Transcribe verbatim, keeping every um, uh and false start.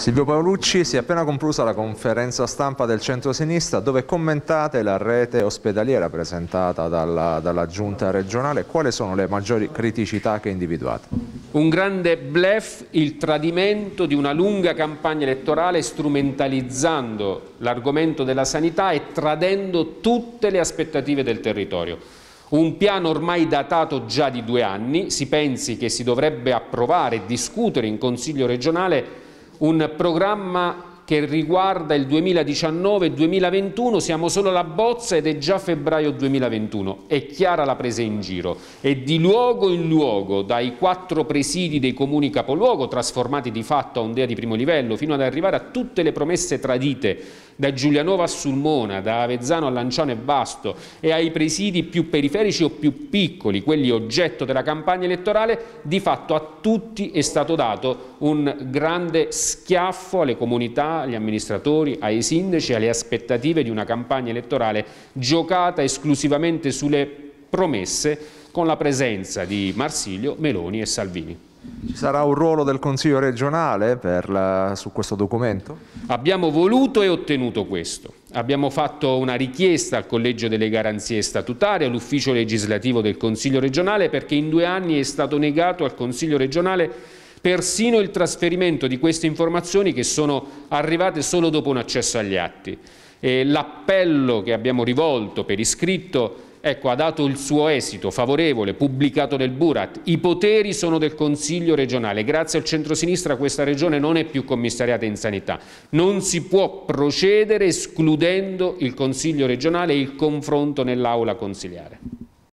Silvio Paolucci, si è appena conclusa la conferenza stampa del centro-sinistra dove commentate la rete ospedaliera presentata dalla, dalla giunta regionale. Quali sono le maggiori criticità che individuate? Un grande bluff, il tradimento di una lunga campagna elettorale strumentalizzando l'argomento della sanità e tradendo tutte le aspettative del territorio. Un piano ormai datato già di due anni, si pensi che si dovrebbe approvare e discutere in Consiglio regionale un programma che riguarda il duemiladiciannove duemilaventuno, siamo solo alla bozza ed è già febbraio duemilaventuno, è chiara la presa in giro e di luogo in luogo, dai quattro presidi dei comuni capoluogo trasformati di fatto a un DEA di primo livello, fino ad arrivare a tutte le promesse tradite da Giulianova a Sulmona, da Avezzano a Lanciano e Vasto e ai presidi più periferici o più piccoli, quelli oggetto della campagna elettorale, di fatto a tutti è stato dato un grande schiaffo alle comunità, agli amministratori, ai sindaci, alle aspettative di una campagna elettorale giocata esclusivamente sulle promesse con la presenza di Marsilio, Meloni e Salvini. Ci sarà un ruolo del Consiglio regionale per la, su questo documento? Abbiamo voluto e ottenuto questo. Abbiamo fatto una richiesta al Collegio delle Garanzie Statutarie, all'Ufficio Legislativo del Consiglio regionale, perché in due anni è stato negato al Consiglio regionale persino il trasferimento di queste informazioni che sono arrivate solo dopo un accesso agli atti. L'appello che abbiamo rivolto per iscritto ecco, ha dato il suo esito favorevole, pubblicato nel Burat. I poteri sono del Consiglio regionale. Grazie al centrosinistra questa regione non è più commissariata in sanità. Non si può procedere escludendo il Consiglio regionale e il confronto nell'aula consiliare.